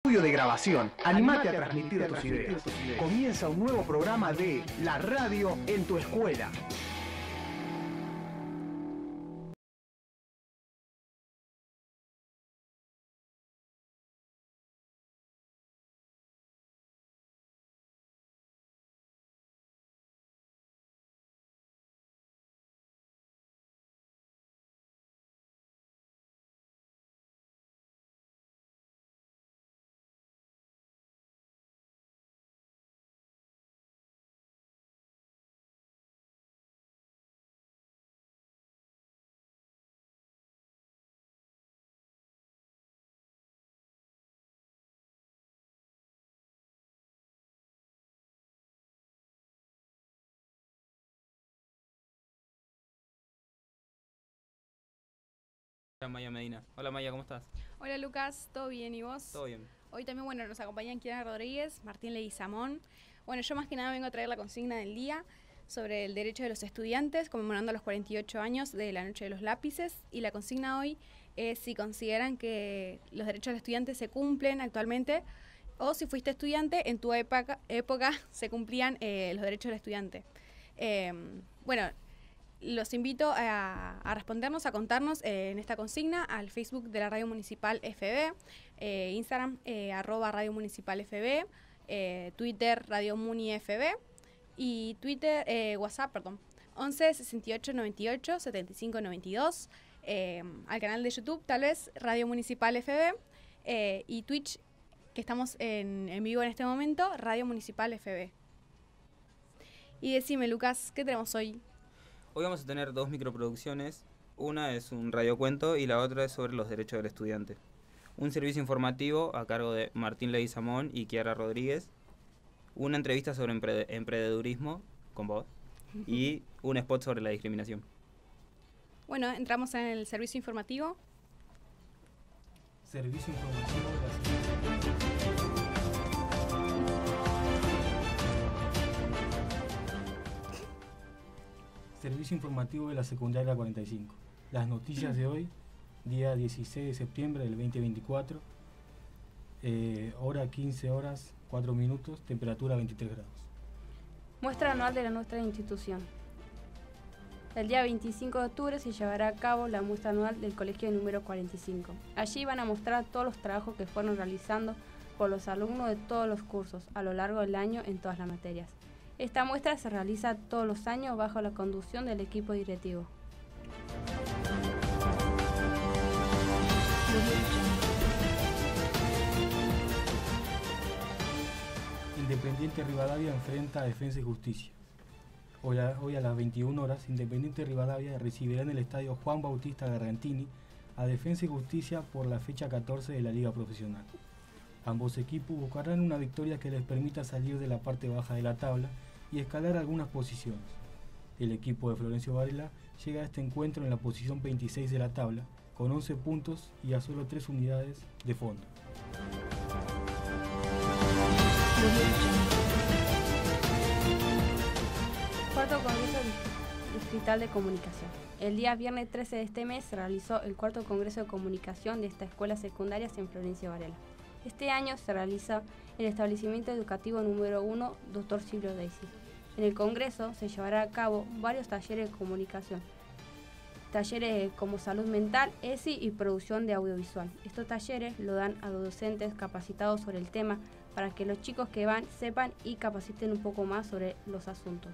estudio de grabación. Animate a transmitir tus ideas. Comienza un nuevo programa de La Radio en tu escuela. Hola Maya Medina. Hola Maya, ¿cómo estás? Hola Lucas, ¿todo bien y vos? Todo bien. Hoy también nos acompañan Kiara Rodríguez, Martín Leguizamón. Bueno, yo más que nada vengo a traer la consigna del día sobre el derecho de los estudiantes, conmemorando los 48 años de la Noche de los Lápices. Y la consigna hoy es si consideran que los derechos de los estudiantes se cumplen actualmente o si fuiste estudiante, en tu época se cumplían los derechos del estudiante. Bueno, los invito a respondernos, a contarnos en esta consigna al Facebook de la Radio Municipal FB, Instagram @Radio Municipal FB, Twitter Radio Muni FB y WhatsApp 11 68 98 75 92, al canal de YouTube tal vez Radio Municipal FB y Twitch, que estamos en vivo en este momento, Radio Municipal FB. Y decime Lucas, ¿qué tenemos hoy? Hoy vamos a tener dos microproducciones. Una es un radiocuento y la otra es sobre los derechos del estudiante. Un servicio informativo a cargo de Martín Leguizamón y Kiara Rodríguez. Una entrevista sobre emprendedurismo con vos. Y un spot sobre la discriminación. Bueno, entramos en el servicio informativo. Servicio informativo de la Servicio informativo de la secundaria 45. Las noticias de hoy, día 16 de septiembre del 2024, hora 15 horas 4 minutos, temperatura 23 grados. Muestra anual de nuestra institución. El día 25 de octubre se llevará a cabo la muestra anual del colegio número 45. Allí van a mostrar todos los trabajos que fueron realizando por los alumnos de todos los cursos a lo largo del año en todas las materias. Esta muestra se realiza todos los años bajo la conducción del equipo directivo. Independiente Rivadavia enfrenta a Defensa y Justicia. Hoy a las 21 horas, Independiente Rivadavia recibirá en el estadio Juan Bautista Gargantini a Defensa y Justicia por la fecha 14 de la Liga Profesional. Ambos equipos buscarán una victoria que les permita salir de la parte baja de la tabla y escalar algunas posiciones. El equipo de Florencio Varela llega a este encuentro en la posición 26 de la tabla, con 11 puntos y a solo 3 unidades de fondo. Cuarto Congreso Distrital de Comunicación. El día viernes 13 de este mes se realizó el cuarto Congreso de Comunicación de esta escuela secundaria en Florencio Varela. Este año se realiza el establecimiento educativo número 1, Dr. Silvio Daisy. En el Congreso se llevará a cabo varios talleres de comunicación, talleres como salud mental, ESI y producción de audiovisual. Estos talleres lo dan a docentes capacitados sobre el tema para que los chicos que van sepan y capaciten un poco más sobre los asuntos.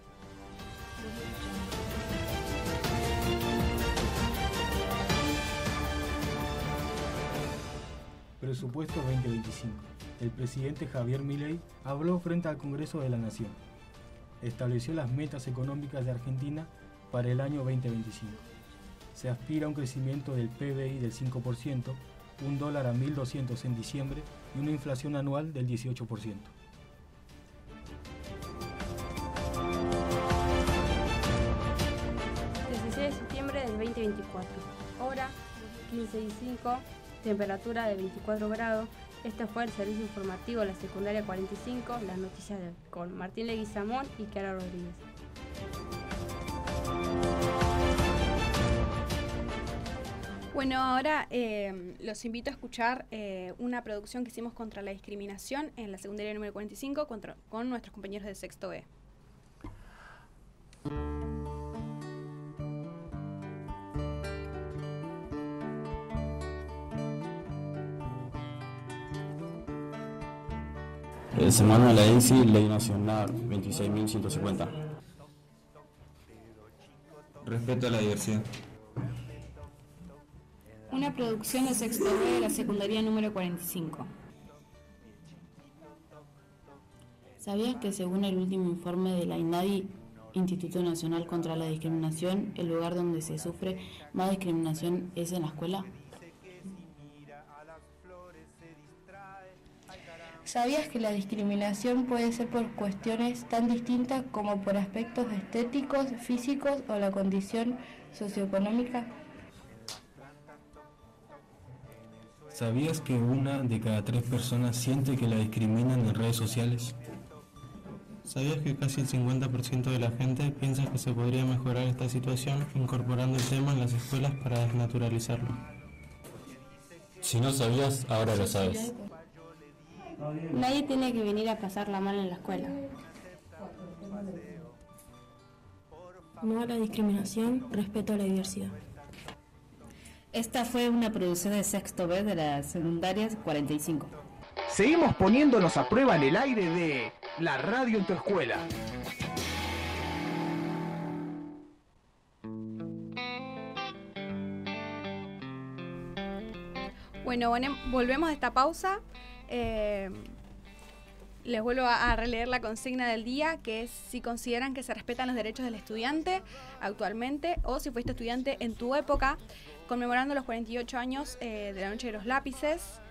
Presupuesto 2025. El presidente Javier Milei habló frente al Congreso de la Nación. Estableció las metas económicas de Argentina para el año 2025. Se aspira a un crecimiento del PBI del 5%, un dólar a 1.200 en diciembre y una inflación anual del 18%. 16 de septiembre del 2024. Hora 15:05. Temperatura de 24 grados. Este fue el servicio informativo de la secundaria 45, las noticias de hoy, con Martín Leguizamón y Kiara Rodríguez. Bueno, ahora los invito a escuchar una producción que hicimos contra la discriminación en la secundaria número 45 con nuestros compañeros de sexto B. Semana la ENSI, Ley Nacional 26.150. Respeto a la diversidad. Una producción de sexto B de la secundaria número 45. ¿Sabías que según el último informe de la INADI, Instituto Nacional contra la Discriminación, el lugar donde se sufre más discriminación es en la escuela? ¿Sabías que la discriminación puede ser por cuestiones tan distintas como por aspectos estéticos, físicos o la condición socioeconómica? ¿Sabías que 1 de cada 3 personas siente que la discriminan en redes sociales? ¿Sabías que casi el 50% de la gente piensa que se podría mejorar esta situación incorporando el tema en las escuelas para desnaturalizarlo? Si no sabías, ahora lo sabes. Nadie tiene que venir a pasarla mal en la escuela. No a la discriminación, respeto a la diversidad. Esta fue una producción de sexto B de la secundaria 45. Seguimos poniéndonos a prueba en el aire de la radio en tu escuela. Bueno, volvemos de esta pausa. Les vuelvo a releer la consigna del día, que es si consideran que se respetan los derechos del estudiante actualmente o si fuiste estudiante en tu época, conmemorando los 48 años de la Noche de los Lápices.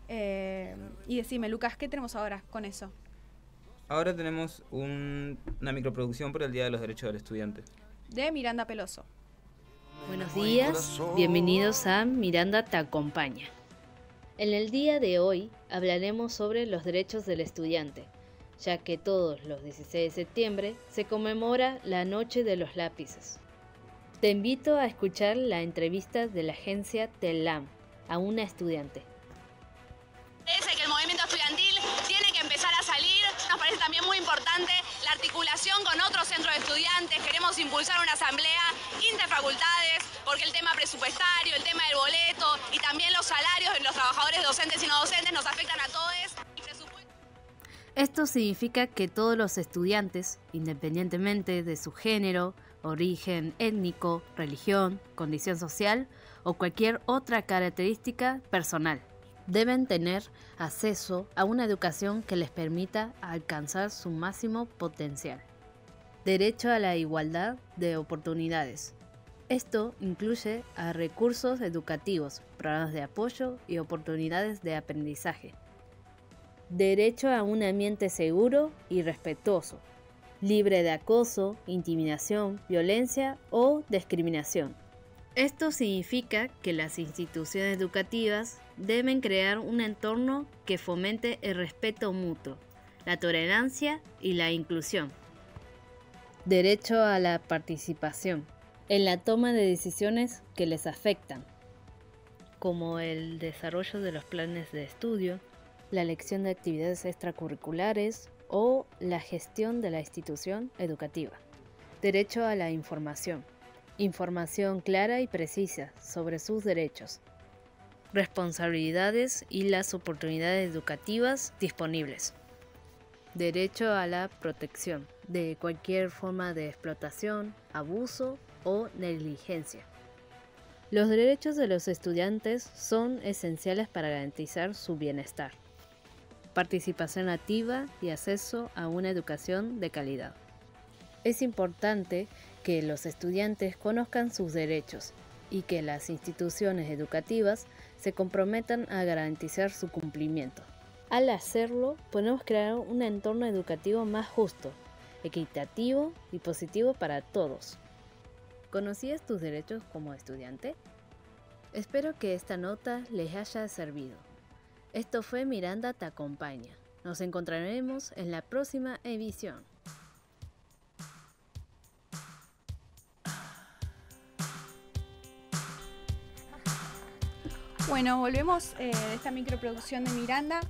Y decime, Lucas, ¿qué tenemos ahora con eso? Ahora tenemos una microproducción por el Día de los Derechos del Estudiante. De Miranda Peloso. Buenos días, bienvenidos a Miranda te acompaña. En el día de hoy hablaremos sobre los derechos del estudiante, ya que todos los 16 de septiembre se conmemora la Noche de los Lápices. Te invito a escuchar la entrevista de la agencia TELAM a una estudiante. Parece que el movimiento estudiantil tiene que empezar a salir. Nos parece también muy importante la articulación con otros centros de estudiantes. Queremos impulsar una asamblea interfacultades porque el tema presupuestario, el tema del boleto y también los salarios de los trabajadores docentes y no docentes nos afectan a todos. Esto significa que todos los estudiantes, independientemente de su género, origen étnico, religión, condición social o cualquier otra característica personal, deben tener acceso a una educación que les permita alcanzar su máximo potencial. Derecho a la igualdad de oportunidades. Esto incluye a recursos educativos, programas de apoyo y oportunidades de aprendizaje. Derecho a un ambiente seguro y respetuoso, libre de acoso, intimidación, violencia o discriminación. Esto significa que las instituciones educativas deben crear un entorno que fomente el respeto mutuo, la tolerancia y la inclusión. Derecho a la participación en la toma de decisiones que les afectan, como el desarrollo de los planes de estudio, la elección de actividades extracurriculares o la gestión de la institución educativa. Derecho a la información. Información clara y precisa sobre sus derechos, responsabilidades y las oportunidades educativas disponibles. Derecho a la protección de cualquier forma de explotación, abuso o negligencia. Los derechos de los estudiantes son esenciales para garantizar su bienestar, participación activa y acceso a una educación de calidad. Es importante que los estudiantes conozcan sus derechos y que las instituciones educativas se comprometan a garantizar su cumplimiento. Al hacerlo, podemos crear un entorno educativo más justo, equitativo y positivo para todos. ¿Conocías tus derechos como estudiante? Espero que esta nota les haya servido. Esto fue Miranda te acompaña. Nos encontraremos en la próxima edición. Bueno, volvemos de esta microproducción de Miranda.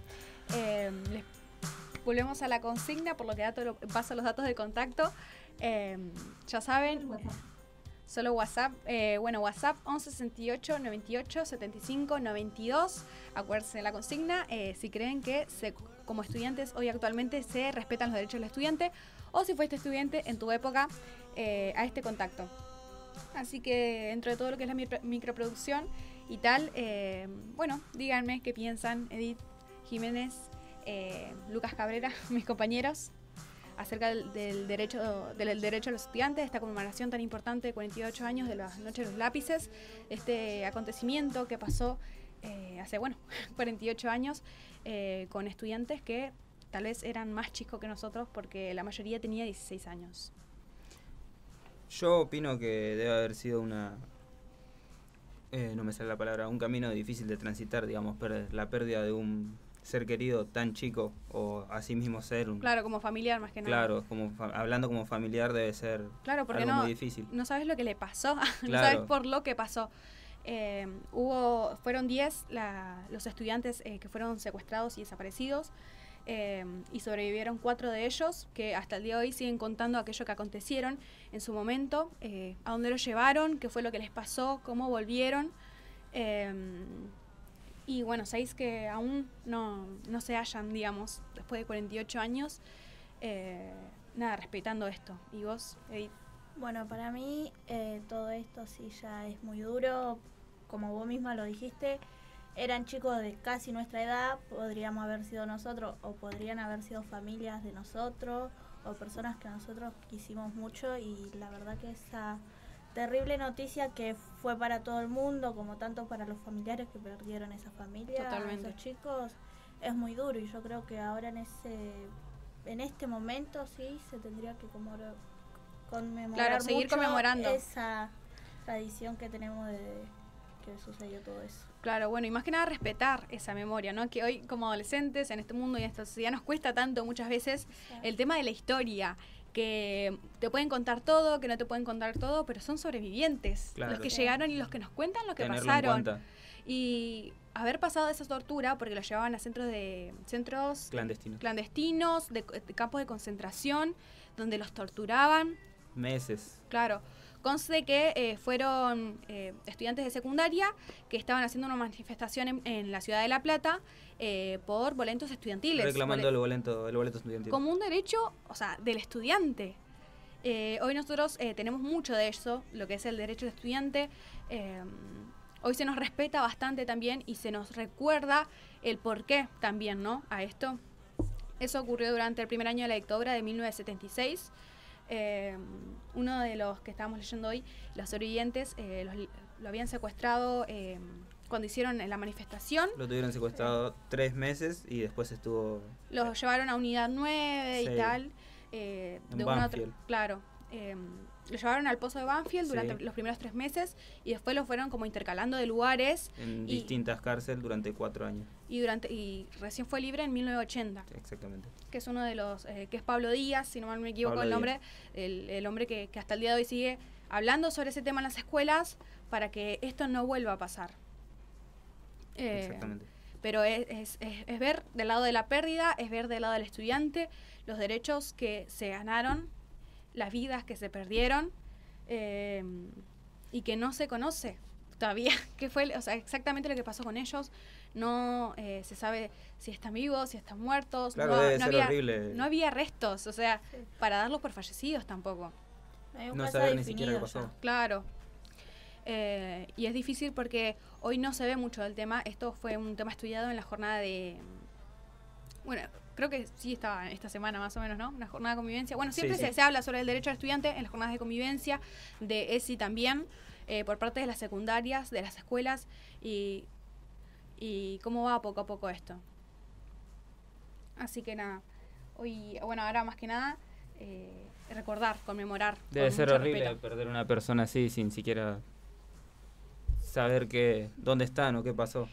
Volvemos a la consigna, por lo que paso los datos de contacto. Ya saben, solo WhatsApp. WhatsApp 11 68 98 75 92. Acuérdense de la consigna. Si creen que como estudiantes hoy actualmente se respetan los derechos del estudiante, o si fuiste estudiante en tu época, a este contacto. Así que dentro de todo lo que es la microproducción y tal, díganme qué piensan Edith, Jiménez, Lucas Cabrera, mis compañeros, acerca del derecho de los estudiantes, esta conmemoración tan importante de 48 años de la Noche de los Lápices, este acontecimiento que pasó hace 48 años con estudiantes que tal vez eran más chicos que nosotros, porque la mayoría tenía 16 años. Yo opino que debe haber sido no me sale la palabra, un camino difícil de transitar, digamos, la pérdida de un ser querido tan chico, o así mismo ser claro, como familiar más que nada. Claro, hablando como familiar debe ser porque algo muy difícil. No sabes lo que le pasó, Claro. No sabes por lo que pasó. Fueron 10 los estudiantes que fueron secuestrados y desaparecidos, y sobrevivieron 4 de ellos, que hasta el día de hoy siguen contando aquello que acontecieron en su momento, a dónde los llevaron, qué fue lo que les pasó, cómo volvieron. Y bueno, sabéis que aún no se hallan, digamos, después de 48 años, respetando esto. ¿Y vos, Edith? Bueno, para mí todo esto sí ya es muy duro. Como vos misma lo dijiste, eran chicos de casi nuestra edad, podríamos haber sido nosotros, o podrían haber sido familias de nosotros, o personas que nosotros quisimos mucho, y la verdad que esa terrible noticia que fue para todo el mundo, como tanto para los familiares que perdieron esa familia, totalmente, esos chicos, es muy duro, y yo creo que ahora en este momento sí se tendría que conmemorar, seguir conmemorando esa tradición que tenemos de que sucedió todo eso. Claro, bueno, y más que nada respetar esa memoria, ¿no? Que hoy como adolescentes en este mundo y en esta sociedad nos cuesta tanto muchas veces el tema de la historia, que te pueden contar todo, que no te pueden contar todo, pero son sobrevivientes, claro, los que llegaron y los que nos cuentan lo que tenerlo pasaron. En cuenta. Y haber pasado esa tortura, porque los llevaban a centros clandestinos, de campos de concentración, donde los torturaban. Meses. Claro. Conste que fueron estudiantes de secundaria que estaban haciendo una manifestación en la ciudad de La Plata por boletos estudiantiles. Reclamando el boleto estudiantil. Como un derecho, del estudiante. Hoy nosotros tenemos mucho de eso, lo que es el derecho del estudiante. Hoy se nos respeta bastante también y se nos recuerda el porqué también, ¿no? A esto. Eso ocurrió durante el primer año de la dictadura de 1976. Uno de los que estábamos leyendo hoy, los sobrevivientes, lo habían secuestrado cuando hicieron la manifestación. Lo tuvieron secuestrado 3 meses y después estuvo... Lo llevaron a Unidad 9 y tal. En Banfield. Claro. Lo llevaron al pozo de Banfield durante los primeros 3 meses y después lo fueron como intercalando de lugares. En distintas cárceles durante 4 años. Y recién fue libre en 1980. Exactamente. Que es uno de los, que es Pablo Díaz, si no mal me equivoco el nombre, el hombre que hasta el día de hoy sigue hablando sobre ese tema en las escuelas para que esto no vuelva a pasar. Exactamente. Pero es ver del lado de la pérdida, es ver del lado del estudiante los derechos que se ganaron, las vidas que se perdieron, y que no se conoce todavía qué fue, exactamente lo que pasó con ellos. No se sabe si están vivos, si están muertos. Claro, debe ser horrible. No había restos, para darlos por fallecidos tampoco. No saber ni siquiera qué pasó. Claro. Y es difícil porque hoy no se ve mucho del tema. Esto fue un tema estudiado en la jornada de... Bueno, creo que sí estaba esta semana más o menos, ¿no? Una jornada de convivencia. Bueno, siempre se habla sobre el derecho al estudiante en las jornadas de convivencia, de ESI también, por parte de las secundarias, de las escuelas, y cómo va poco a poco esto. Así que nada, hoy, ahora más que nada, recordar, conmemorar. Debe ser horrible perder una persona así sin siquiera saber dónde están o qué pasó.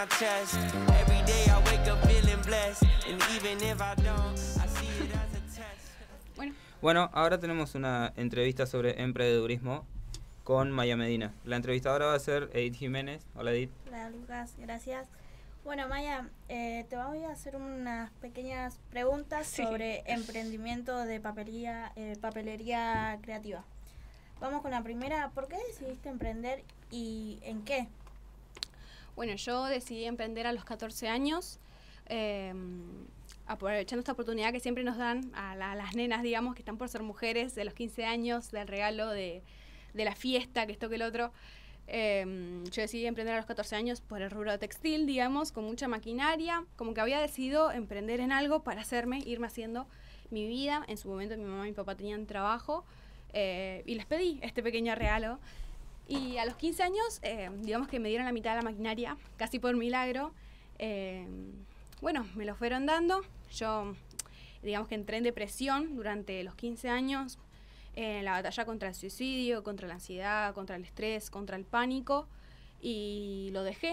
chest. Every day I wake up feeling blessed, and even if I don't, I see it as a test. Bueno, ahora tenemos una entrevista sobre emprendedurismo con Maya Medina. La entrevistadora va a ser Edith Jiménez. Hola, Edith. Hola, Lucas, gracias. Bueno, Maya, te voy a hacer unas pequeñas preguntas sobre emprendimiento de papelería creativa. Vamos con la primera. ¿Por qué decidiste emprender y en qué? Bueno, yo decidí emprender a los 14 años, aprovechando esta oportunidad que siempre nos dan a las nenas, digamos, que están por ser mujeres, de los 15 años, del regalo, de la fiesta, que esto que el otro. Yo decidí emprender a los 14 años por el rubro textil, digamos, con mucha maquinaria, como que había decidido emprender en algo para irme haciendo mi vida. En su momento mi mamá y mi papá tenían trabajo y les pedí este pequeño regalo. Y a los 15 años, digamos que me dieron la mitad de la maquinaria, casi por milagro. Bueno, me lo fueron dando. Yo, digamos que entré en depresión durante los 15 años, en la batalla contra el suicidio, contra la ansiedad, contra el estrés, contra el pánico, y lo dejé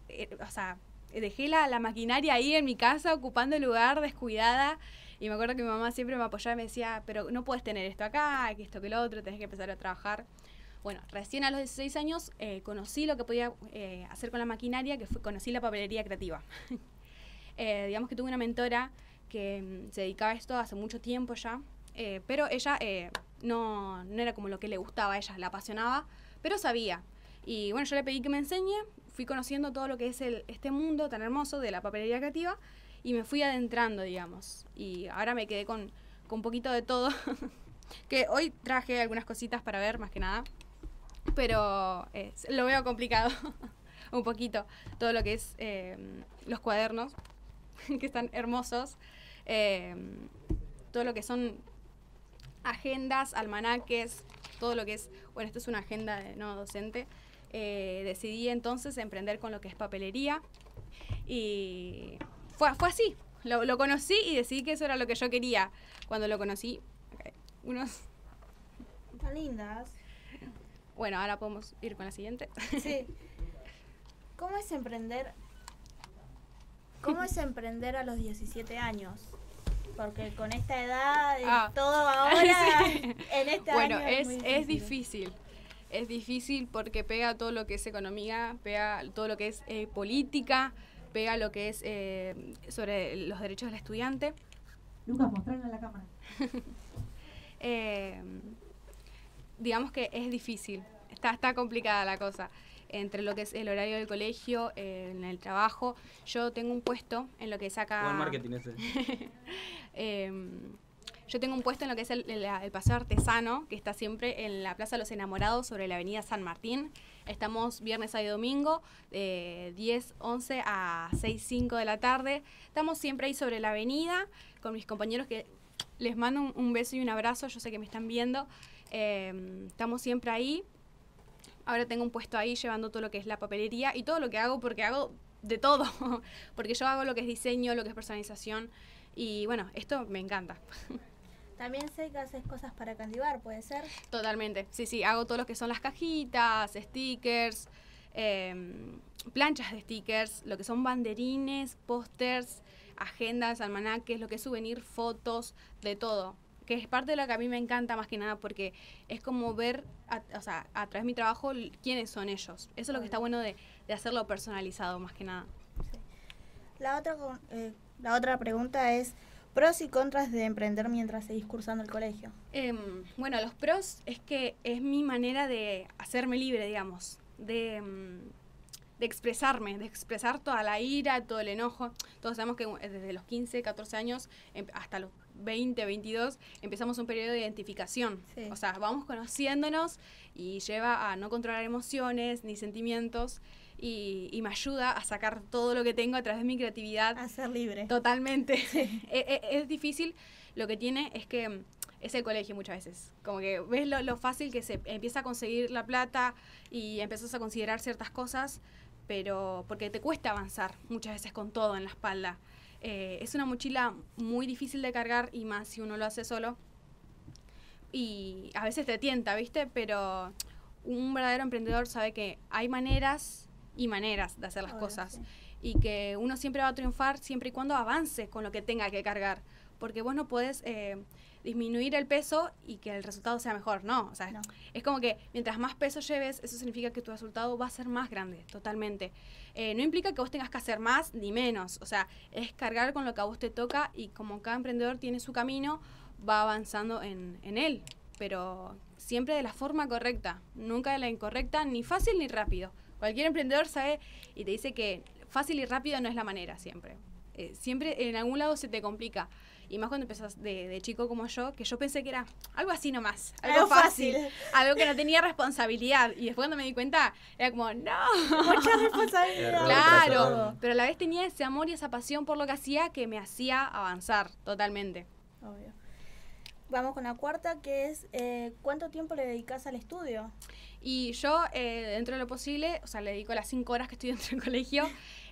la maquinaria ahí en mi casa, ocupando el lugar, descuidada, y me acuerdo que mi mamá siempre me apoyaba y me decía, pero no puedes tener esto acá, que esto que lo otro, tenés que empezar a trabajar. Bueno, recién a los 16 años conocí lo que podía hacer con la maquinaria, conocí la papelería creativa. Digamos que tuve una mentora que se dedicaba a esto hace mucho tiempo ya, pero ella no era como lo que le gustaba a ella, la apasionaba, pero sabía. Y bueno, yo le pedí que me enseñe, fui conociendo todo lo que es este mundo tan hermoso de la papelería creativa y me fui adentrando, digamos. Y ahora me quedé con un poquito de todo, que hoy traje algunas cositas para ver, más que nada, pero lo veo complicado, un poquito, todo lo que es los cuadernos, que están hermosos, todo lo que son agendas, almanaques, todo lo que es, bueno, esto es una agenda de no docente. Decidí entonces emprender con lo que es papelería y fue así, lo conocí y decidí que eso era lo que yo quería. Cuando lo conocí, unos... Están lindas. Bueno, ahora podemos ir con la siguiente. Sí. ¿Cómo es emprender a los 17 años? Porque con esta edad, todo ahora, sí. En este bueno, año es difícil. Es difícil porque pega todo lo que es economía, pega todo lo que es política, pega lo que es sobre los derechos del estudiante. Lucas, mostrarlo a la cámara. Digamos que es difícil, está complicada la cosa. Entre lo que es el horario del colegio, en el trabajo. Yo tengo un puesto en lo que es acá... Buen marketing ese. Yo tengo un puesto en lo que es el paseo artesano, que está siempre en la Plaza de los Enamorados, sobre la avenida San Martín. Estamos viernes, sábado y domingo, de 10:11 a 6:05 de la tarde. Estamos siempre ahí sobre la avenida, con mis compañeros que les mando un beso y un abrazo, yo sé que me están viendo. Estamos siempre ahí. Ahora tengo un puesto ahí llevando todo lo que es la papelería y todo lo que hago, porque hago de todo. Porque yo hago lo que es diseño, lo que es personalización. Y bueno, esto me encanta. También sé que haces cosas para Candibar, ¿puede ser? Totalmente. Sí, hago todo lo que son las cajitas, stickers, planchas de stickers, lo que son banderines, pósters, agendas, almanaques, lo que es souvenir, fotos, de todo. Que es parte de lo que a mí me encanta más que nada, porque es como ver, a través de mi trabajo, quiénes son ellos. Eso es lo que está bueno de hacerlo personalizado más que nada. Sí. La otra pregunta es, pros y contras de emprender mientras seguís cursando el colegio. Bueno, los pros es que es mi manera de hacerme libre, digamos, de expresarme, de expresar toda la ira, todo el enojo. Todos sabemos que desde los 15, 14 años hasta los 20, 22, empezamos un periodo de identificación. Sí. O sea, vamos conociéndonos y lleva a no controlar emociones ni sentimientos y me ayuda a sacar todo lo que tengo a través de mi creatividad. A ser libre. Totalmente. Sí. Es difícil. Lo que tiene es que es el colegio muchas veces. Como que ves lo fácil que se empieza a conseguir la plata y empiezas a considerar ciertas cosas, pero porque te cuesta avanzar muchas veces con todo en la espalda. Es una mochila muy difícil de cargar y más si uno lo hace solo. Y a veces te tienta, ¿viste? Pero un verdadero emprendedor sabe que hay maneras y maneras de hacer las cosas. Sí. y que uno siempre va a triunfar siempre y cuando avance con lo que tenga que cargar, porque vos no podés disminuir el peso y que el resultado sea mejor, no, o sea, No. es como que mientras más peso lleves, eso significa que tu resultado va a ser más grande, totalmente. No implica que vos tengas que hacer más ni menos, o sea, es cargar con lo que a vos te toca y como cada emprendedor tiene su camino, va avanzando en él, pero siempre de la forma correcta, nunca de la incorrecta, ni fácil ni rápido. Cualquier emprendedor sabe y te dice que fácil y rápido no es la manera siempre. Siempre en algún lado se te complica. Y más cuando empezás de chico como yo, que yo pensé que era algo así nomás, algo fácil, algo que no tenía responsabilidad. Y después cuando me di cuenta, era como, no. Mucha responsabilidad. Claro, pero a la vez tenía ese amor y esa pasión por lo que hacía que me hacía avanzar totalmente. Obvio. Vamos con la cuarta, que es ¿cuánto tiempo le dedicas al estudio? Y yo, dentro de lo posible, o sea, le dedico las 5 horas que estoy dentro del colegio.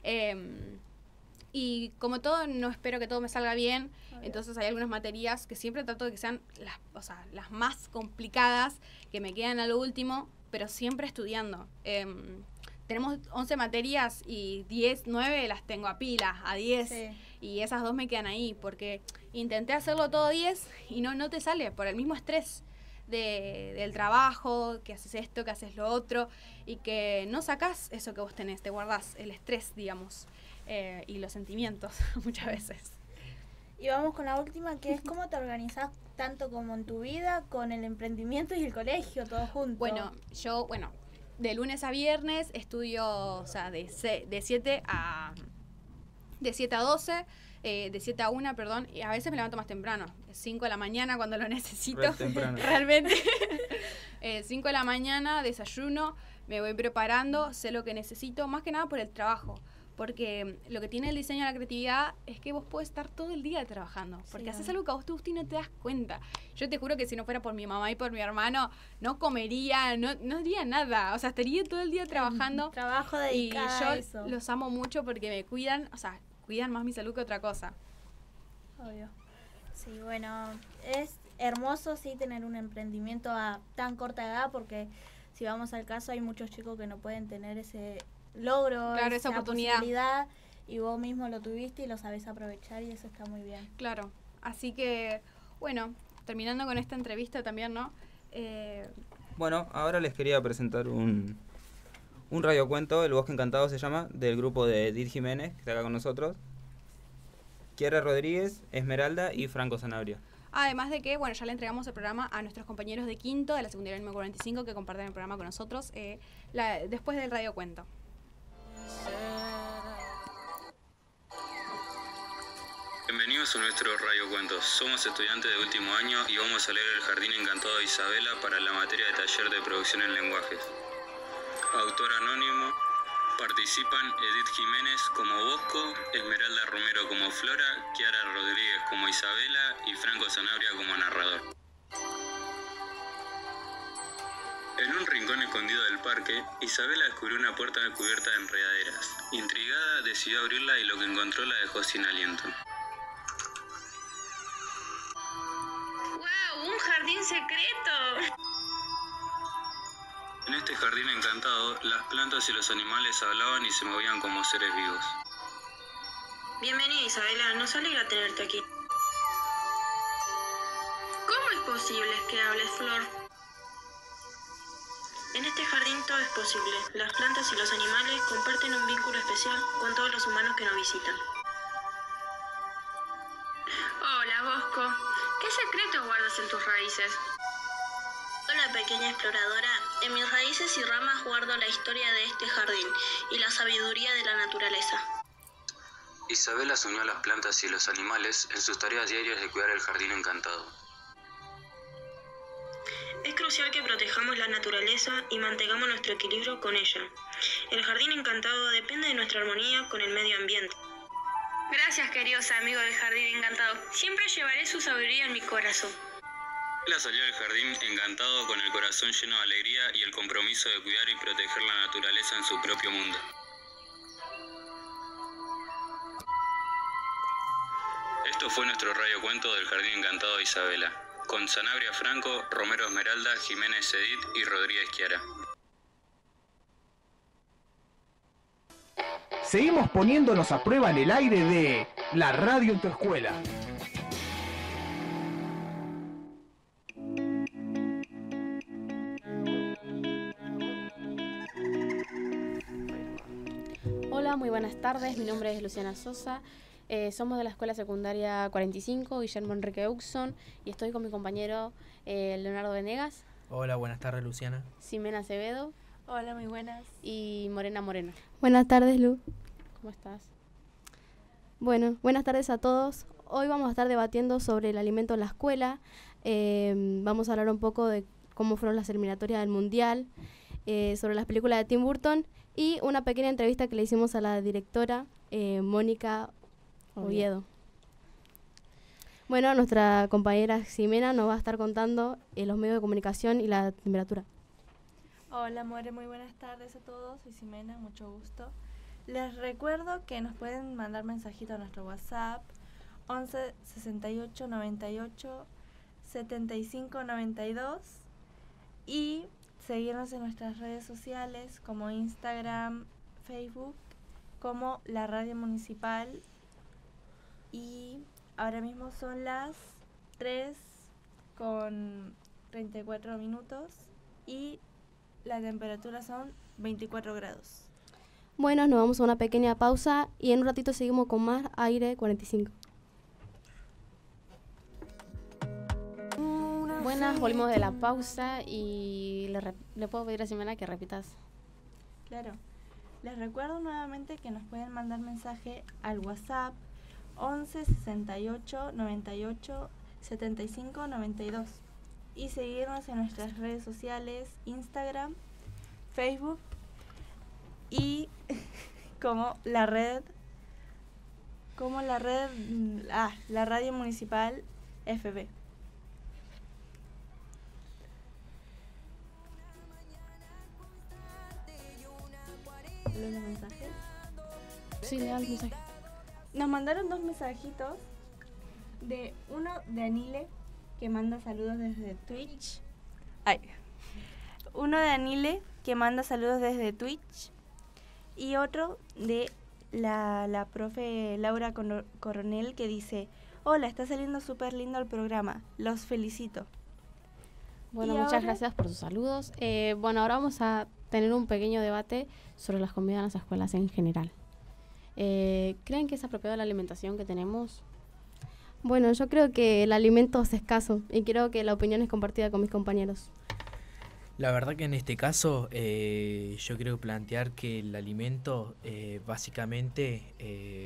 Y como todo, no espero que todo me salga bien. Entonces hay algunas materias que siempre trato de que sean las más complicadas, que me quedan a lo último, pero siempre estudiando. Tenemos 11 materias y 9 las tengo a pila, a 10. Sí. Y esas 2 me quedan ahí, porque intenté hacerlo todo 10 y no te sale por el mismo estrés del trabajo, que haces esto, que haces lo otro, y que no sacás eso que vos tenés, te guardás el estrés, digamos, y los sentimientos muchas veces. Y vamos con la última, que es cómo te organizás tanto como en tu vida, con el emprendimiento y el colegio, todo junto. Bueno, yo, de lunes a viernes estudio, o sea, de 7 a 12, de 7 a 1, perdón, y a veces me levanto más temprano, 5 de la mañana cuando lo necesito, realmente. 5 de la mañana, desayuno, me voy preparando, sé lo que necesito, más que nada por el trabajo. Porque lo que tiene el diseño de la creatividad es que vos podés estar todo el día trabajando. Porque haces algo que a vos te gusta y no te das cuenta. Yo te juro que si no fuera por mi mamá y por mi hermano, no comería, no haría nada. O sea, estaría todo el día trabajando. Trabajo dedicado y yo a eso. Los amo mucho porque me cuidan, o sea, cuidan más mi salud que otra cosa. Obvio. Sí, bueno, es hermoso sí tener un emprendimiento a tan corta edad, porque si vamos al caso hay muchos chicos que no pueden tener ese logro, claro, esa oportunidad, y vos mismo lo tuviste y lo sabés aprovechar, y eso está muy bien. Claro, así que, bueno, terminando con esta entrevista también, ¿no? Bueno, ahora les quería presentar un radiocuento, El Bosque Encantado se llama, del grupo de Edith Jiménez, que está acá con nosotros, Kiara Rodríguez, Esmeralda y Franco Sanabria. Además de que, bueno, ya le entregamos el programa a nuestros compañeros de quinto de la secundaria número 45 que comparten el programa con nosotros después del radiocuento. Bienvenidos a nuestro radiocuentos. Somos estudiantes de último año y vamos a leer El Jardín Encantado de Isabela para la materia de taller de producción en lenguajes. Autor anónimo. Participan Edith Jiménez como Bosco, Esmeralda Romero como Flora, Kiara Rodríguez como Isabela y Franco Sanabria como narrador. En un rincón escondido del parque, Isabela descubrió una puerta cubierta de enredaderas. Intrigada, decidió abrirla y lo que encontró la dejó sin aliento. ¡Wow! ¡Un jardín secreto! En este jardín encantado, las plantas y los animales hablaban y se movían como seres vivos. Bienvenida, Isabela. Nos alegra tenerte aquí. ¿Cómo es posible que hables, Flor? En este jardín todo es posible. Las plantas y los animales comparten un vínculo especial con todos los humanos que nos visitan. Hola, Bosco. ¿Qué secretos guardas en tus raíces? Hola, pequeña exploradora. En mis raíces y ramas guardo la historia de este jardín y la sabiduría de la naturaleza. Isabela se unió a las plantas y los animales en sus tareas diarias de cuidar el jardín encantado. Es crucial que protejamos la naturaleza y mantengamos nuestro equilibrio con ella. El jardín encantado depende de nuestra armonía con el medio ambiente. Gracias, queridos amigos del jardín encantado. Siempre llevaré su sabiduría en mi corazón. Ella salió del jardín encantado con el corazón lleno de alegría y el compromiso de cuidar y proteger la naturaleza en su propio mundo. Esto fue nuestro radiocuento del Jardín Encantado de Isabela, con Sanabria Franco, Romero Esmeralda, Jiménez Edith y Rodríguez Kiara. Seguimos poniéndonos a prueba en el aire de la radio en tu escuela. Hola, muy buenas tardes. Mi nombre es Luciana Sosa. Somos de la Escuela Secundaria 45, Guillermo Enrique Euxson, y estoy con mi compañero Leonardo Venegas. Hola, buenas tardes, Luciana. Ximena Acevedo. Hola, muy buenas. Y Morena Moreno. Buenas tardes, Lu. ¿Cómo estás? Bueno, buenas tardes a todos. Hoy vamos a estar debatiendo sobre el alimento en la escuela. Vamos a hablar un poco de cómo fueron las eliminatorias del Mundial, sobre las películas de Tim Burton y una pequeña entrevista que le hicimos a la directora Mónica Oviedo. Bueno, nuestra compañera Ximena nos va a estar contando los medios de comunicación y la temperatura. Hola, More, muy buenas tardes a todos. Soy Ximena, mucho gusto. Les recuerdo que nos pueden mandar mensajitos a nuestro WhatsApp 11 68 98 75 92 y seguirnos en nuestras redes sociales como Instagram, Facebook, como la Radio Municipal. Y ahora mismo son las 3:34 y la temperatura son 24 grados. Bueno, nos vamos a una pequeña pausa y en un ratito seguimos con más Aire 45. Buenas, volvimos de la pausa y le puedo pedir a Ximena que repitas. Claro. Les recuerdo nuevamente que nos pueden mandar mensaje al WhatsApp 11 68 98 75 92 y seguirnos en nuestras redes sociales, Instagram, Facebook y la Radio Municipal FB. ¿Los mensajes? Sí, lea el mensaje. Nos mandaron 2 mensajitos. Uno de Anile, que manda saludos desde Twitch. Uno de Anile, que manda saludos desde Twitch. Y otro de la profe Laura Coronel, que dice: hola, está saliendo súper lindo el programa. Los felicito. Bueno, muchas gracias por sus saludos. Bueno, ahora vamos a tener un pequeño debate sobre las comidas en las escuelas en general. ¿Creen que es apropiada la alimentación que tenemos? Bueno, yo creo que el alimento es escaso y creo que la opinión es compartida con mis compañeros. La verdad que en este caso yo creo plantear que el alimento básicamente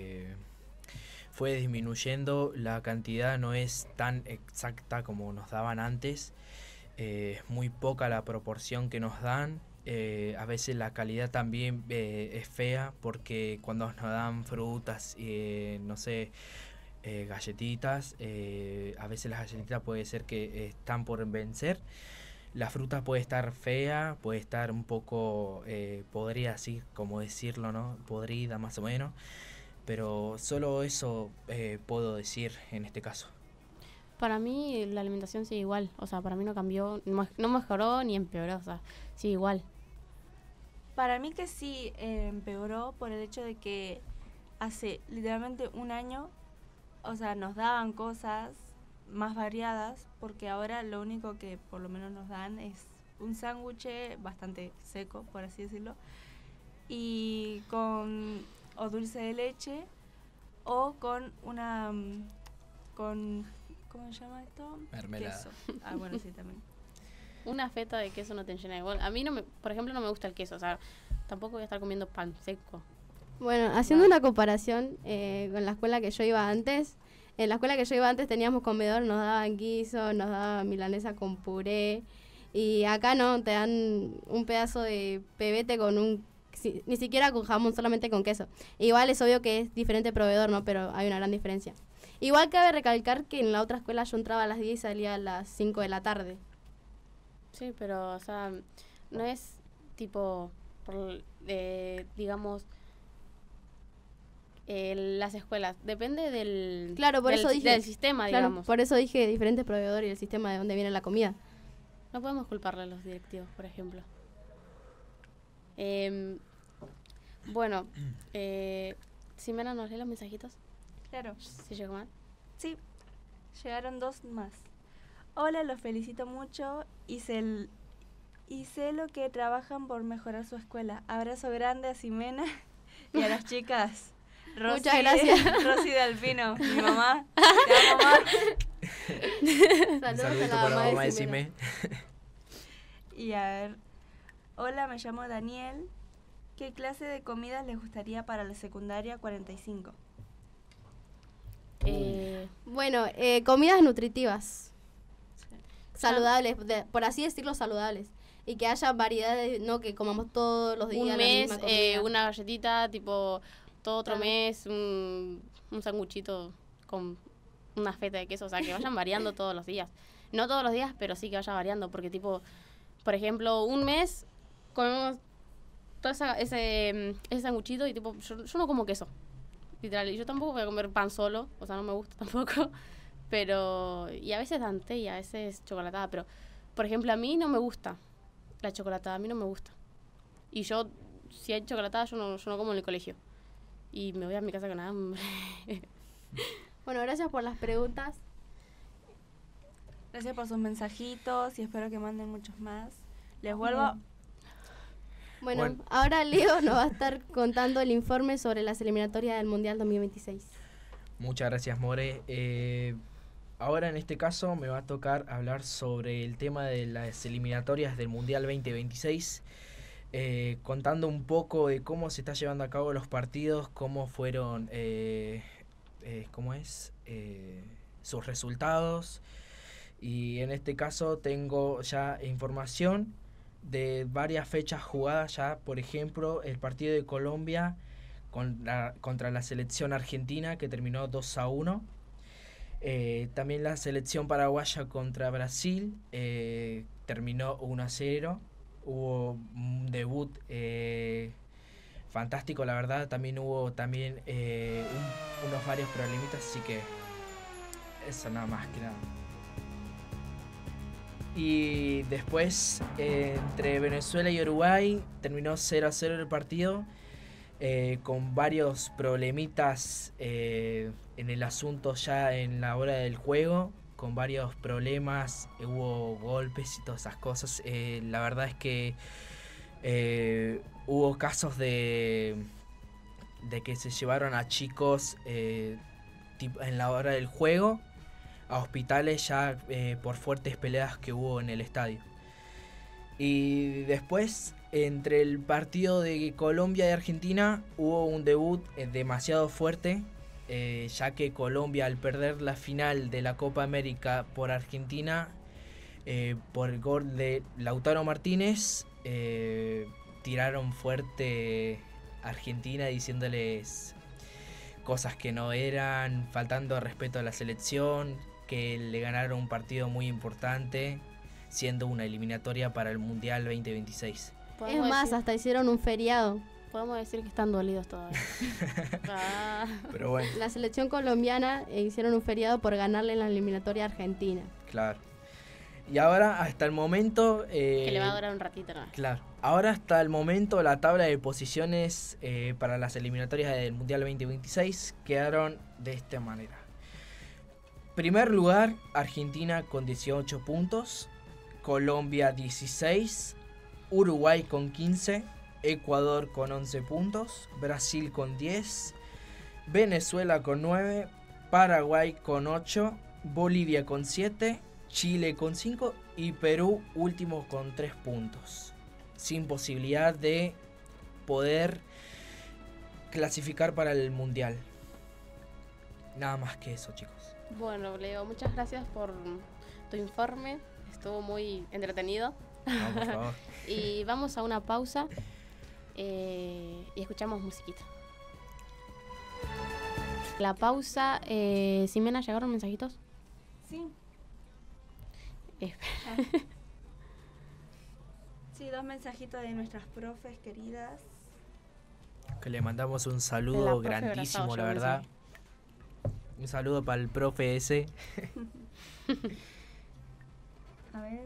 fue disminuyendo, la cantidad no es tan exacta como nos daban antes, es muy poca la proporción que nos dan. A veces la calidad también es fea porque cuando nos dan frutas, no sé, galletitas, a veces las galletitas puede ser que están por vencer. La fruta puede estar fea, puede estar un poco, podría así como decirlo, ¿no? Podrida más o menos, pero solo eso puedo decir en este caso. Para mí la alimentación sigue igual, o sea, para mí no cambió, no mejoró ni empeoró, o sea, sigue igual. Para mí que sí empeoró por el hecho de que hace literalmente un año, o sea, nos daban cosas más variadas, porque ahora lo único que por lo menos nos dan es un sándwich bastante seco, por así decirlo, y con o dulce de leche o con una ¿cómo se llama esto? Mermelada. Queso. Bueno, sí, también. Una feta de queso no te llena igual. A mí por ejemplo no me gusta el queso, o sea, tampoco voy a estar comiendo pan seco. Bueno, haciendo una comparación con la escuela que yo iba antes, en la escuela que yo iba antes teníamos comedor, nos daban guiso, nos daban milanesa con puré, y acá no, te dan un pedazo de pebete con ni siquiera con jamón, solamente con queso. Igual es obvio que es diferente proveedor, ¿no? Pero hay una gran diferencia. Igual cabe recalcar que en la otra escuela yo entraba a las 10 y salía a las 5 de la tarde. Sí, pero, o sea, no es tipo, digamos, las escuelas. Depende del, claro, por eso dije, del sistema, claro, digamos. Por eso dije diferentes proveedores y el sistema de dónde viene la comida. No podemos culparle a los directivos, por ejemplo. Bueno, Ximena, ¿nos lee los mensajitos? Claro. ¿Sí llegó mal? Sí, llegaron 2 más. Hola, los felicito mucho y sé lo que trabajan por mejorar su escuela. Abrazo grande a Ximena y a las chicas. Rosy, muchas gracias. Rosy de Alpino, mi mamá. Te amo, mamá. Saludos a la mamá de Ximena. Y a ver, hola, me llamo Daniel. ¿Qué clase de comidas les gustaría para la secundaria 45? Bueno, comidas nutritivas. Saludables, por así decirlo, saludables. Y que haya variedades, no que comamos todos los días Un la mes, misma comida. una galletita, tipo, todo otro mes, un sanguchito con una feta de queso. O sea, que vayan variando todos los días. No todos los días, pero sí que vaya variando. Porque, tipo, por ejemplo, un mes comemos todo ese sanguchito y, tipo, yo no como queso. Literal, y yo tampoco voy a comer pan solo, o sea, no me gusta tampoco, pero, y a veces Dante y a veces chocolatada, pero, por ejemplo, a mí no me gusta la chocolatada, a mí no me gusta, y yo, si hay chocolatada, yo no como en el colegio, y me voy a mi casa con hambre. Bueno, gracias por las preguntas. Gracias por sus mensajitos y espero que manden muchos más. Les vuelvo... Bueno, ahora Leo nos va a estar contando el informe sobre las eliminatorias del Mundial 2026. Muchas gracias, More. Ahora en este caso me va a tocar hablar sobre el tema de las eliminatorias del Mundial 2026, contando un poco de cómo se está llevando a cabo los partidos, cómo fueron, sus resultados. Y en este caso tengo ya información de varias fechas jugadas ya. Por ejemplo, el partido de Colombia contra la selección argentina, que terminó 2-1. También la selección paraguaya contra Brasil, terminó 1-0. Hubo un debut fantástico, la verdad. También hubo unos varios problemitas, así que eso nada más que nada. Y después, entre Venezuela y Uruguay, terminó 0-0 el partido, con varios problemitas en el asunto ya en la hora del juego, con varios problemas, hubo golpes y todas esas cosas. La verdad es que hubo casos de que se llevaron a chicos en la hora del juego a hospitales ya por fuertes peleas que hubo en el estadio. Y después, entre el partido de Colombia y Argentina, hubo un debut demasiado fuerte, ya que Colombia, al perder la final de la Copa América por Argentina, por el gol de Lautaro Martínez, tiraron fuerte a Argentina diciéndoles cosas que no eran, faltando respeto a la selección, que le ganaron un partido muy importante, siendo una eliminatoria para el Mundial 2026. Es más, hasta hicieron un feriado. Podemos decir que están dolidos todavía. Pero bueno. La selección colombiana hicieron un feriado por ganarle en la eliminatoria argentina. Claro. Y ahora, hasta el momento... que le va a durar un ratito, ¿no? Claro. Ahora, hasta el momento, la tabla de posiciones para las eliminatorias del Mundial 2026 quedaron de esta manera. Primer lugar, Argentina con 18 puntos, Colombia 16, Uruguay con 15, Ecuador con 11 puntos, Brasil con 10, Venezuela con 9, Paraguay con 8, Bolivia con 7, Chile con 5 y Perú último con 3 puntos, sin posibilidad de poder clasificar para el Mundial. Nada más que eso, chicos. Bueno, Leo, muchas gracias por tu informe, estuvo muy entretenido. No, por favor. Y vamos a una pausa y escuchamos musiquita. La pausa, Ximena, ¿llegaron mensajitos? Sí. Sí, 2 mensajitos de nuestras profes queridas. Que le mandamos un saludo grandísimo, la verdad. Un saludo para el profe ese. A ver.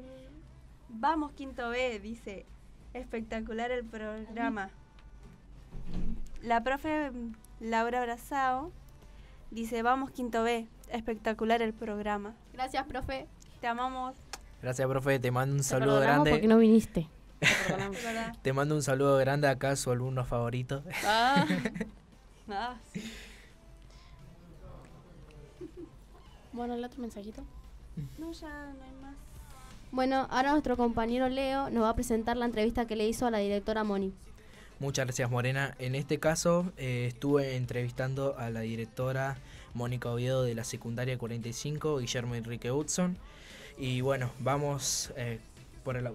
Vamos, quinto B, dice. Espectacular el programa. La profe Laura Brazao dice, vamos quinto B, espectacular el programa. Gracias, profe. Te amamos. Gracias, profe, te mando un Te saludo perdonamos grande. porque no viniste. Te mando un saludo grande acá a su alumno favorito. Sí. Bueno, el otro mensajito. No, ya no hay más. Bueno, ahora nuestro compañero Leo nos va a presentar la entrevista que le hizo a la directora Moni. Muchas gracias, Morena. En este caso estuve entrevistando a la directora Mónica Oviedo de la secundaria 45, Guillermo Enrique Hudson. Y bueno, vamos por el audio.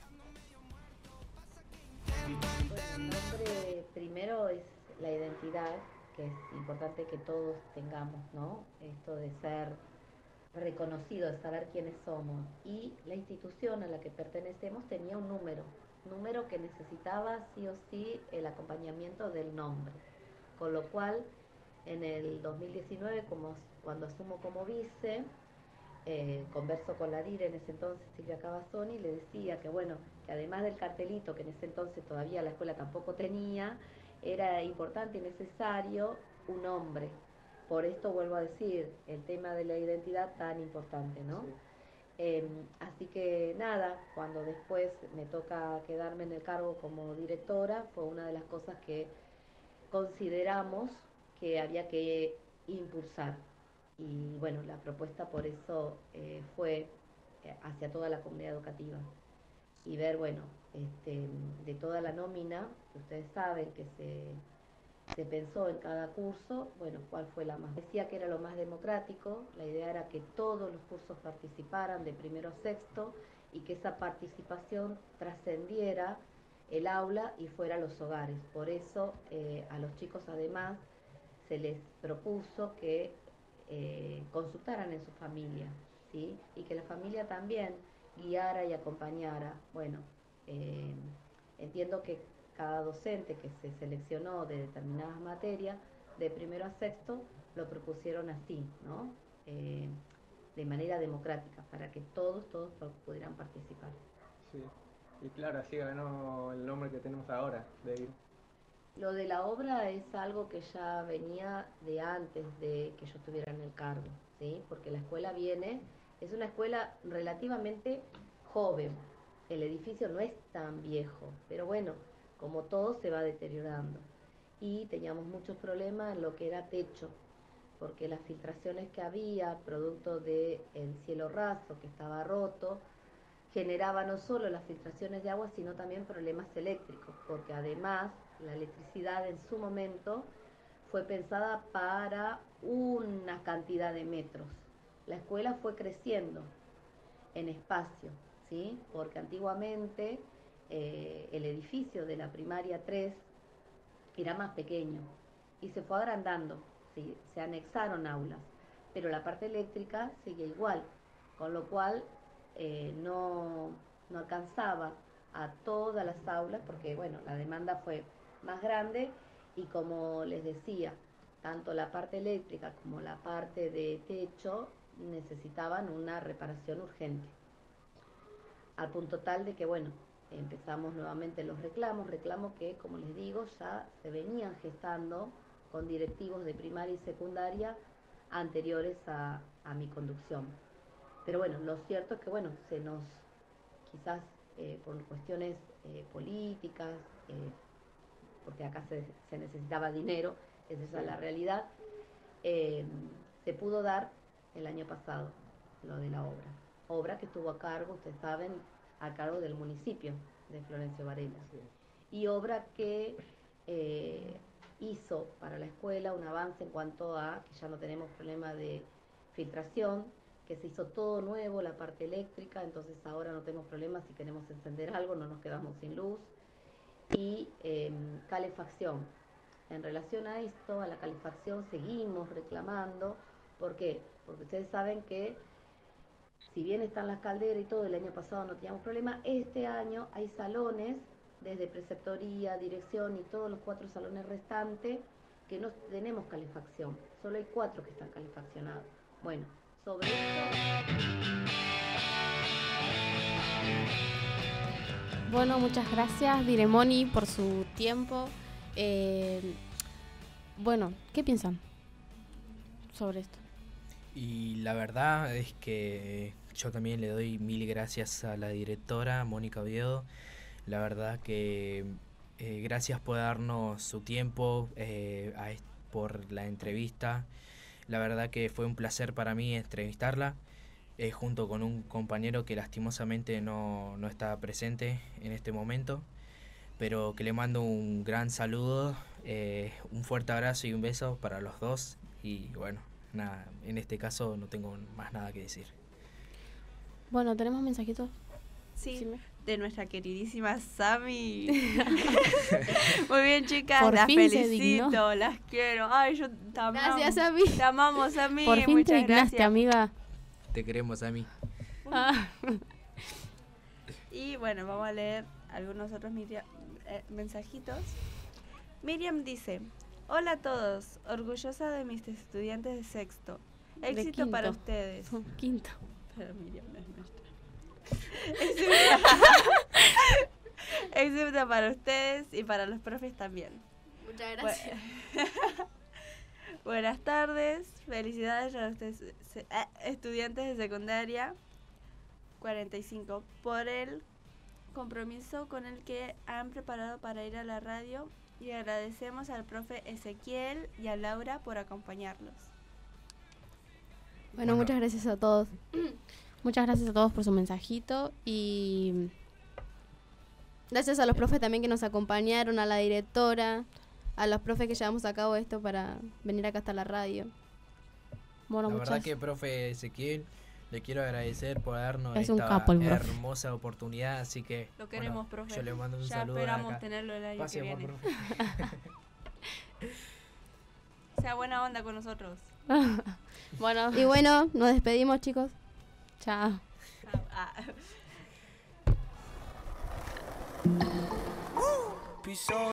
Primero es la identidad, que es importante que todos tengamos, ¿no? Esto de ser reconocido, de saber quiénes somos. Y la institución a la que pertenecemos tenía un número que necesitaba sí o sí el acompañamiento del nombre. Con lo cual, en el 2019, cuando asumo como vice, converso con la DIR en ese entonces, Silvia Cavazzoni, y le decía que bueno, que además del cartelito que en ese entonces todavía la escuela tampoco tenía, era importante y necesario un nombre. Por esto vuelvo a decir, el tema de la identidad tan importante, ¿no? Sí. Así que nada, cuando después me toca quedarme en el cargo como directora, fue una de las cosas que consideramos que había que impulsar. Y bueno, la propuesta por eso fue hacia toda la comunidad educativa. Y ver, bueno, de toda la nómina, que ustedes saben que se pensó en cada curso, bueno, cuál fue la más. Decía que era lo más democrático, la idea era que todos los cursos participaran de primero a sexto y que esa participación trascendiera el aula y fuera a los hogares. Por eso a los chicos además se les propuso que consultaran en su familia, ¿sí? Y que la familia también guiara y acompañara. Bueno, entiendo que cada docente que se seleccionó de determinadas materias, de primero a sexto, lo propusieron así, ¿no? De manera democrática, para que todos pudieran participar. Sí, y claro, así ganó el nombre que tenemos ahora, de IR. Lo de la obra es algo que ya venía de antes de que yo estuviera en el cargo, ¿sí? Porque la escuela es una escuela relativamente joven, el edificio no es tan viejo, pero bueno, como todo se va deteriorando. Y teníamos muchos problemas en lo que era techo, porque las filtraciones que había, producto del cielo raso que estaba roto, generaba no solo las filtraciones de agua, sino también problemas eléctricos, porque además la electricidad en su momento fue pensada para una cantidad de metros. La escuela fue creciendo en espacio, ¿sí? Porque antiguamente el edificio de la primaria 3 era más pequeño y se fue agrandando, ¿sí? Se anexaron aulas, pero la parte eléctrica sigue igual, con lo cual no alcanzaba a todas las aulas porque bueno, la demanda fue más grande y como les decía, tanto la parte eléctrica como la parte de techo necesitaban una reparación urgente. Al punto tal de que bueno, empezamos nuevamente los reclamos que como les digo ya se venían gestando con directivos de primaria y secundaria anteriores a mi conducción. Pero bueno, lo cierto es que bueno, se nos, quizás por cuestiones políticas, porque acá se necesitaba dinero, esa es la realidad, se pudo dar el año pasado lo de la obra que estuvo a cargo, ustedes saben, a cargo del municipio de Florencio Varela, sí. Y obra que hizo para la escuela un avance en cuanto a que ya no tenemos problema de filtración, que se hizo todo nuevo, la parte eléctrica, entonces ahora no tenemos problemas si queremos encender algo, no nos quedamos sin luz. Y calefacción. En relación a esto, a la calefacción, seguimos reclamando. ¿Por qué? Porque ustedes saben que si bien están las calderas y todo, el año pasado no teníamos problema, este año hay salones, desde preceptoría, dirección y todos los 4 salones restantes, que no tenemos calefacción. Solo hay 4 que están calefaccionados. Bueno, sobre esto... Bueno, muchas gracias Diremoni por su tiempo. bueno, ¿qué piensan sobre esto? Y la verdad es que yo también le doy mil gracias a la directora Mónica Oviedo. La verdad que gracias por darnos su tiempo, por la entrevista. La verdad que fue un placer para mí entrevistarla, junto con un compañero que lastimosamente no está presente en este momento, pero que le mando un gran saludo, un fuerte abrazo y un beso para los dos. Y bueno, nada, en este caso no tengo más nada que decir. Bueno, ¿tenemos mensajitos? Sí, de nuestra queridísima Sami. Muy bien, chicas, Por las fin se felicito, dignó. las quiero. Ay, yo te amo. Gracias, Sami. Te amamos, Sami. Por fin te Muchas dignaste, gracias. amiga. Te queremos, Ami. Y bueno, vamos a leer algunos otros mensajitos. Miriam dice: hola a todos, orgullosa de mis estudiantes de sexto. Éxito para quinto. ustedes. Quinto. Pero Miriam no es nuestra. Éxito para ustedes y para los profes también. Muchas gracias. Buenas tardes, felicidades a ustedes, estudiantes de secundaria 45, por el compromiso con el que han preparado para ir a la radio, y agradecemos al profe Ezequiel y a Laura por acompañarnos. Bueno, muchas gracias a todos. Muchas gracias a todos por su mensajito y gracias a los profes también que nos acompañaron, a la directora, a los profes que llevamos a cabo esto para venir acá hasta la radio. Bueno, La verdad que, profe Ezequiel, le quiero agradecer por darnos Es un esta capo el profe. hermosa oportunidad, así que Lo queremos, bueno, profe. yo le mando un Ya saludo esperamos acá. tenerlo el año Pase que por viene. profe. Sea buena onda con nosotros. Bueno, y bueno, nos despedimos, chicos. Chao. Peace on.